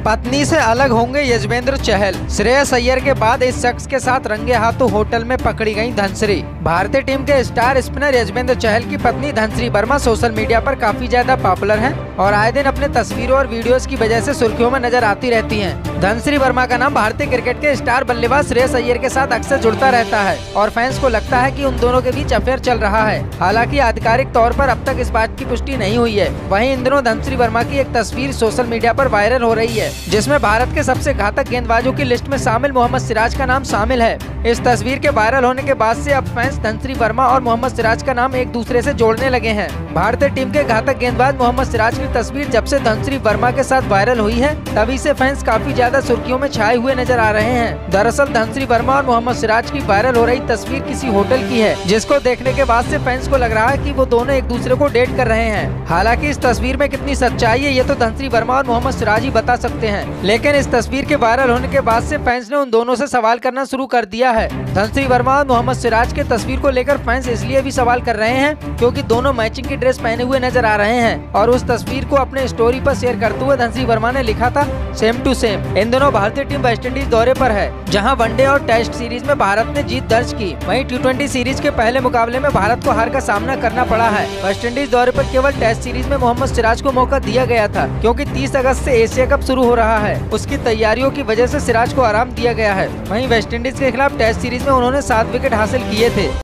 पत्नी से अलग होंगे यजवेंद्र चहल। श्रेयस अय्यर के बाद इस शख्स के साथ रंगे हाथों होटल में पकड़ी गई धनश्री। भारतीय टीम के स्टार स्पिनर यजवेंद्र चहल की पत्नी धनश्री वर्मा सोशल मीडिया पर काफी ज्यादा पॉपुलर हैं और आए दिन अपने तस्वीरों और वीडियोस की वजह से सुर्खियों में नजर आती रहती हैं। धनश्री वर्मा का नाम भारतीय क्रिकेट के स्टार बल्लेबाज श्रेयस अय्यर के साथ अक्सर जुड़ता रहता है और फैंस को लगता है कि उन दोनों के बीच अफेयर चल रहा है। हालांकि आधिकारिक तौर पर अब तक इस बात की पुष्टि नहीं हुई है। वहीं इन दिनों धनश्री वर्मा की एक तस्वीर सोशल मीडिया पर वायरल हो रही है, जिसमें भारत के सबसे घातक गेंदबाजों की लिस्ट में शामिल मोहम्मद सिराज का नाम शामिल है। इस तस्वीर के वायरल होने के बाद से अब फैंस धनश्री वर्मा और मोहम्मद सिराज का नाम एक दूसरे से जोड़ने लगे हैं। भारतीय टीम के घातक गेंदबाज मोहम्मद सिराज की तस्वीर जब से धनश्री वर्मा के साथ वायरल हुई है, तभी से फैंस काफी ज्यादा सुर्खियों में छाए हुए नजर आ रहे हैं। दरअसल धनश्री वर्मा और मोहम्मद सिराज की वायरल हो रही तस्वीर किसी होटल की है, जिसको देखने के बाद से फैंस को लग रहा है कि वो दोनों एक दूसरे को डेट कर रहे हैं। हालांकि इस तस्वीर में कितनी सच्चाई है ये तो धनश्री वर्मा और मोहम्मद सिराज ही बता सकते हैं, लेकिन इस तस्वीर के वायरल होने के बाद से फैंस ने उन दोनों से सवाल करना शुरू कर दिया है। धनश्री वर्मा और मोहम्मद सिराज के तस्वीर को लेकर फैंस इसलिए भी सवाल कर रहे हैं क्योंकि दोनों मैचिंग की ड्रेस पहने हुए नजर आ रहे हैं और उस तस्वीर को अपने स्टोरी पर शेयर करते हुए धनश्री वर्मा ने लिखा था सेम टू सेम। इन दोनों भारतीय टीम वेस्टइंडीज दौरे पर है, जहां वनडे और टेस्ट सीरीज में भारत ने जीत दर्ज की। वहीं T20 सीरीज के पहले मुकाबले में भारत को हार का सामना करना पड़ा है। वेस्टइंडीज दौरे पर केवल टेस्ट सीरीज में मोहम्मद सिराज को मौका दिया गया था क्योंकि 30 अगस्त से एशिया कप शुरू हो रहा है। उसकी तैयारियों की वजह से सिराज को आराम दिया गया है। वहीं वेस्टइंडीज के खिलाफ टेस्ट सीरीज में उन्होंने 7 विकेट हासिल किए थे।